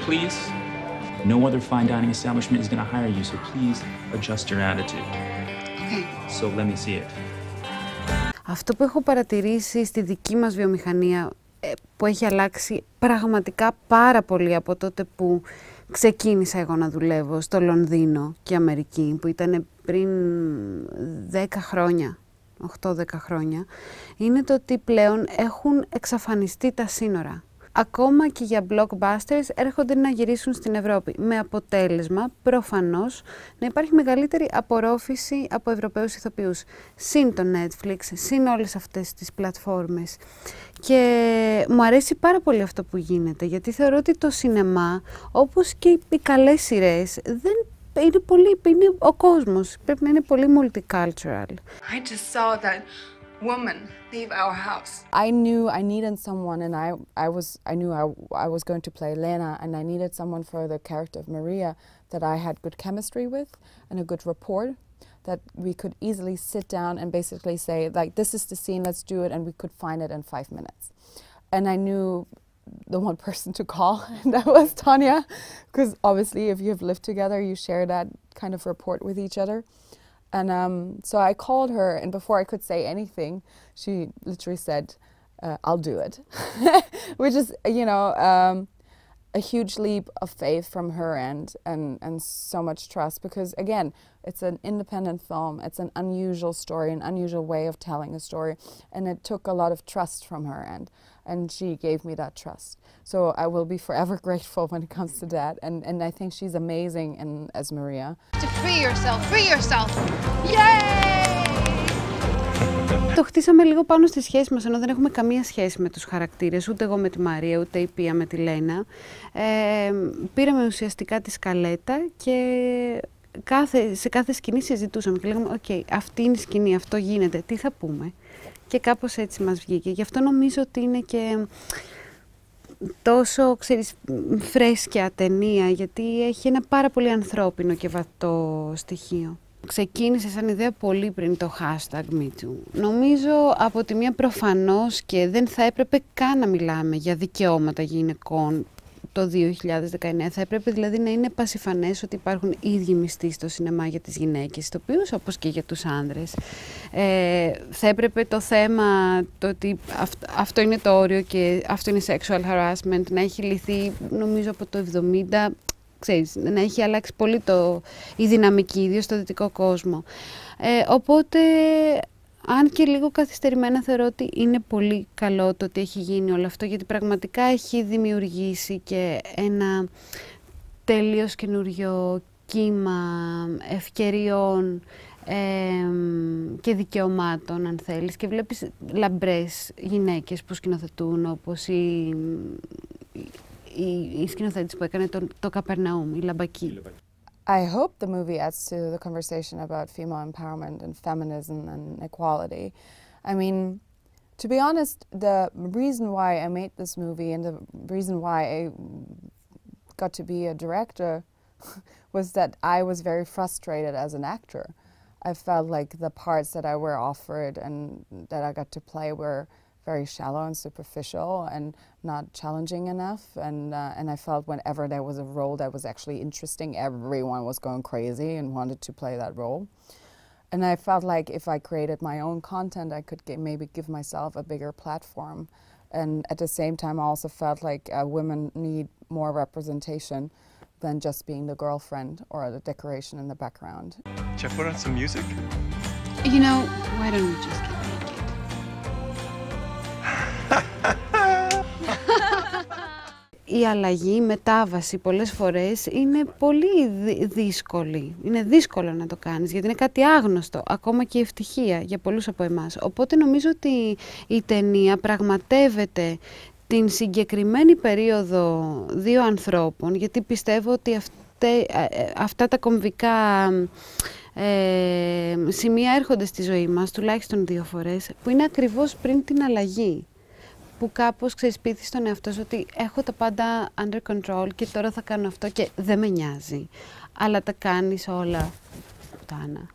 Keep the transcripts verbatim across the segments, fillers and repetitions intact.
please. No other fine dining establishment is going to hire you, so please adjust your attitude. Okay. So let me see it. Αυτό που έχω παρατηρήσει στη δική μας βιομηχανία, που έχει αλλάξει πραγματικά πάρα πολύ από τότε που ξεκίνησα εγώ να δουλεύω στο Λονδίνο και Αμερική, που ήταν πριν δέκα χρόνια, οκτώ δέκα χρόνια, είναι το ότι πλέον έχουν εξαφανιστεί τα σύνορα. Ακόμα και για blockbusters έρχονται να γυρίσουν στην Ευρώπη, με αποτέλεσμα προφανώς να υπάρχει μεγαλύτερη απορρόφηση από Ευρωπαίους ηθοποιούς. Συν το Netflix, συν όλες αυτές τις πλατφόρμες. Και μου αρέσει πάρα πολύ αυτό που γίνεται, γιατί θεωρώ ότι το σινεμά, όπως και οι καλές σειρές, δεν είναι πολύ, είναι ο κόσμος, πρέπει να είναι πολύ multicultural. I just saw that woman leave our house. I knew I needed someone, and I, I was, I knew I, I was going to play Lena, and I needed someone for the character of Maria that I had good chemistry with and a good rapport, that we could easily sit down and basically say, like, this is the scene, let's do it, and we could find it in five minutes. And I knew the one person to call, and that was Tanya, because obviously if you have lived together, you share that kind of rapport with each other. And um, so I called her, and before I could say anything, she literally said, uh, I'll do it. Which is, you know, um, a huge leap of faith from her end, and, and so much trust, because again, it's an independent film, it's an unusual story, an unusual way of telling a story, and it took a lot of trust from her end, and she gave me that trust. So I will be forever grateful when it comes to that, and, and I think she's amazing in, as Maria. To free yourself, free yourself! Yay! Το χτίσαμε λίγο πάνω στη σχέση μας, ενώ δεν έχουμε καμία σχέση με τους χαρακτήρες, ούτε εγώ με τη Μαρία, ούτε η Πία με τη Λένα. Ε, πήραμε ουσιαστικά τη σκαλέτα και κάθε, σε κάθε σκηνή συζητούσαμε και λέγαμε «ΟΚ, okay, αυτή είναι η σκηνή, αυτό γίνεται, τι θα πούμε». Και κάπως έτσι μας βγήκε. Γι' αυτό νομίζω ότι είναι και τόσο, ξέρεις, φρέσκια ταινία, γιατί έχει ένα πάρα πολύ ανθρώπινο και βατό στοιχείο. Ξεκίνησε σαν ιδέα πολύ πριν το hashtag MeToo. Νομίζω από τη μία προφανώς και δεν θα έπρεπε καν να μιλάμε για δικαιώματα γυναικών το δύο χιλιάδες δεκαεννέα. Θα έπρεπε δηλαδή να είναι πασιφανές ότι υπάρχουν ίδιοι μισθοί στο σινεμά για τις γυναίκες ηθοποιούς, όπως και για τους άνδρες. Ε, θα έπρεπε το θέμα, το ότι αυ- αυτό είναι το όριο και αυτό είναι sexual harassment, να έχει λυθεί νομίζω από το εβδομήντα. Ξέρεις, να έχει αλλάξει πολύ το, η δυναμική, ιδίως στο δυτικό κόσμο. Ε, οπότε, αν και λίγο καθυστερημένα, θεωρώ ότι είναι πολύ καλό το ότι έχει γίνει όλο αυτό, γιατί πραγματικά έχει δημιουργήσει και ένα τελείως καινούριο κύμα ευκαιριών ε, και δικαιωμάτων, αν θέλεις. Και βλέπεις λαμπρές γυναίκες που σκηνοθετούν, όπως η... η σκηνοθέτηση που έκανε το, το Καπερναούμ, η Λαμπακή. I hope the movie adds to the conversation about female empowerment and feminism and equality. I mean, to be honest, the reason why I made this movie and the reason why I got to be a director was that I was very frustrated as an actor. I felt like the parts that I were offered and that I got to play were very shallow and superficial and not challenging enough, and uh, and I felt whenever there was a role that was actually interesting, everyone was going crazy and wanted to play that role. And I felt like if I created my own content, I could get, maybe give myself a bigger platform. And at the same time, I also felt like uh, women need more representation than just being the girlfriend or the decoration in the background. Should I put on some music? You know, why don't we just get naked? Η αλλαγή, η μετάβαση πολλές φορές είναι πολύ δύσκολη. Είναι δύσκολο να το κάνεις, γιατί είναι κάτι άγνωστο, ακόμα και η ευτυχία για πολλούς από εμάς. Οπότε νομίζω ότι η ταινία πραγματεύεται την συγκεκριμένη περίοδο δύο ανθρώπων, γιατί πιστεύω ότι αυτέ, αυτά τα κομβικά ε, σημεία έρχονται στη ζωή μας, τουλάχιστον δύο φορές, που είναι ακριβώς πριν την αλλαγή. Που κάπως ξέρεις, πείθεις στον εαυτό σου ότι έχω τα πάντα under control και τώρα θα κάνω αυτό και δεν με νοιάζει. Αλλά τα κάνεις όλα. Πουτάνα.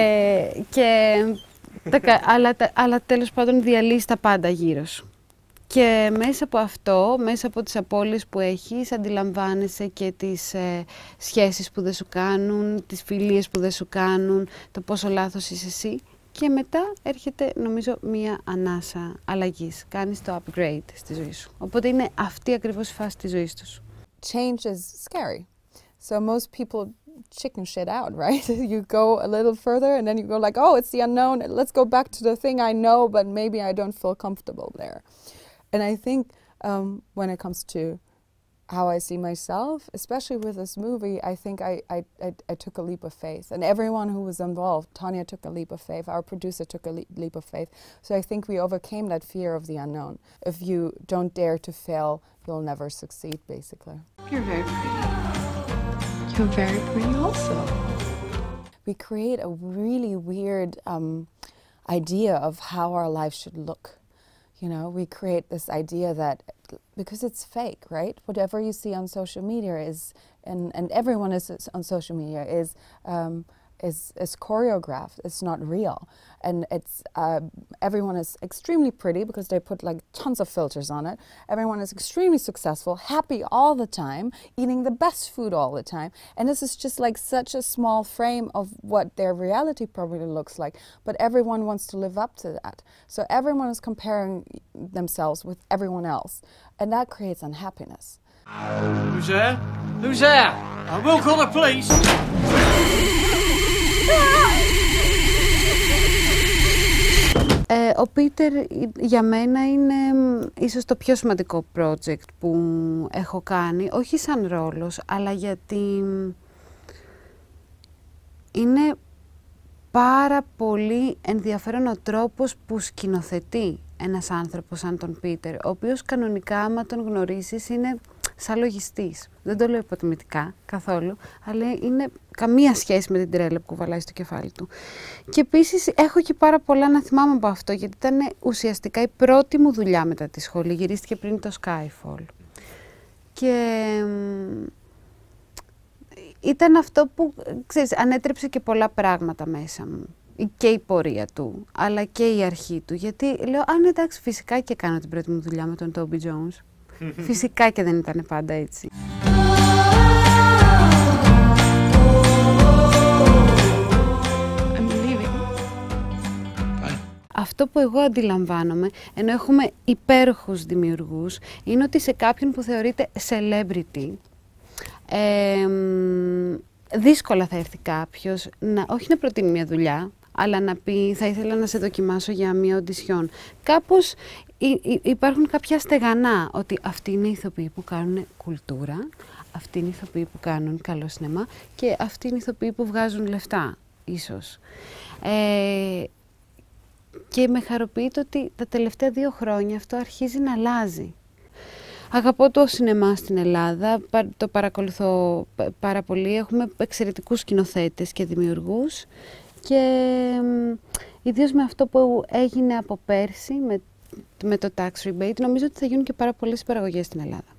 ε, και, τα, αλλά, αλλά τέλος πάντων διαλύεις τα πάντα γύρω σου. Και Και μέσα από αυτό, μέσα από τις απώλειες που έχεις, αντιλαμβάνεσαι και τις ε, σχέσεις που δεν σου κάνουν, τις φιλίες που δεν σου κάνουν, το πόσο λάθος είσαι εσύ. Και μετά έρχεται, νομίζω, μία ανάσα αλλαγής. Κάνεις το upgrade στη ζωή σου. Οπότε είναι αυτή ακριβώς η φάση της ζωής τους. Change is scary. So most people chicken shit out, right? You go a little further and then you go like, oh, it's the unknown. Let's go back to the thing I know, but maybe I don't feel comfortable there. And I think um, when it comes to how I see myself, especially with this movie, I think I, I, I, I took a leap of faith. And everyone who was involved, Tanya took a leap of faith, our producer took a le- leap of faith. So I think we overcame that fear of the unknown. If you don't dare to fail, you'll never succeed, basically. You're very pretty. You're very pretty also. We create a really weird um, idea of how our life should look. You know, we create this idea that, because it's fake, right? Whatever you see on social media is, and, and everyone is on social media, is, um, is, is choreographed. It's not real. And it's, uh, everyone is extremely pretty because they put like tons of filters on it. Everyone is extremely successful, happy all the time, eating the best food all the time. And this is just like such a small frame of what their reality probably looks like. But everyone wants to live up to that. So everyone is comparing themselves with everyone else. And that creates unhappiness. Who's there? Who's there? I will call the police. Ε, ο Πίτερ για μένα είναι ίσως το πιο σημαντικό project που έχω κάνει, όχι σαν ρόλος, αλλά γιατί είναι πάρα πολύ ενδιαφέρον ο τρόπος που σκηνοθετεί ένας άνθρωπος σαν τον Πίτερ, ο οποίος κανονικά, άμα τον γνωρίσεις, είναι σαν λογιστής. Δεν το λέω υποτιμητικά καθόλου, αλλά είναι καμία σχέση με την τρέλα που κουβαλάει στο κεφάλι του. Και επίσης έχω και πάρα πολλά να θυμάμαι από αυτό, γιατί ήταν ουσιαστικά η πρώτη μου δουλειά μετά τη σχολή. Γυρίστηκε πριν το Skyfall. Και ήταν αυτό που, ξέρεις, ανέτρεψε και πολλά πράγματα μέσα μου. Και η πορεία του, αλλά και η αρχή του. Γιατί λέω, αν εντάξει, φυσικά και κάνω την πρώτη μου δουλειά με τον Toby Jones. Φυσικά και δεν ήταν πάντα έτσι. I'm leaving. Αυτό που εγώ αντιλαμβάνομαι, ενώ έχουμε υπέροχους δημιουργούς, είναι ότι σε κάποιον που θεωρείται celebrity, ε, δύσκολα θα έρθει κάποιος, να, όχι να προτείνει μια δουλειά, αλλά να πει θα ήθελα να σε δοκιμάσω για μια οντισιόν. Κάπως υπάρχουν κάποια στεγανά, ότι αυτοί είναι οι ηθοποιοί που κάνουν κουλτούρα, αυτοί είναι οι ηθοποιοί που κάνουν καλό σινεμά και αυτοί είναι οι ηθοποιοί που βγάζουν λεφτά, ίσως. Ε, και με χαροποιεί το ότι τα τελευταία δύο χρόνια αυτό αρχίζει να αλλάζει. Αγαπώ το σινεμά στην Ελλάδα, το παρακολουθώ πάρα πολύ, έχουμε εξαιρετικούς σκηνοθέτες και δημιουργούς και ιδίως με αυτό που έγινε από πέρσι, με, με το tax rebate, νομίζω ότι θα γίνουν και πάρα πολλές παραγωγές στην Ελλάδα.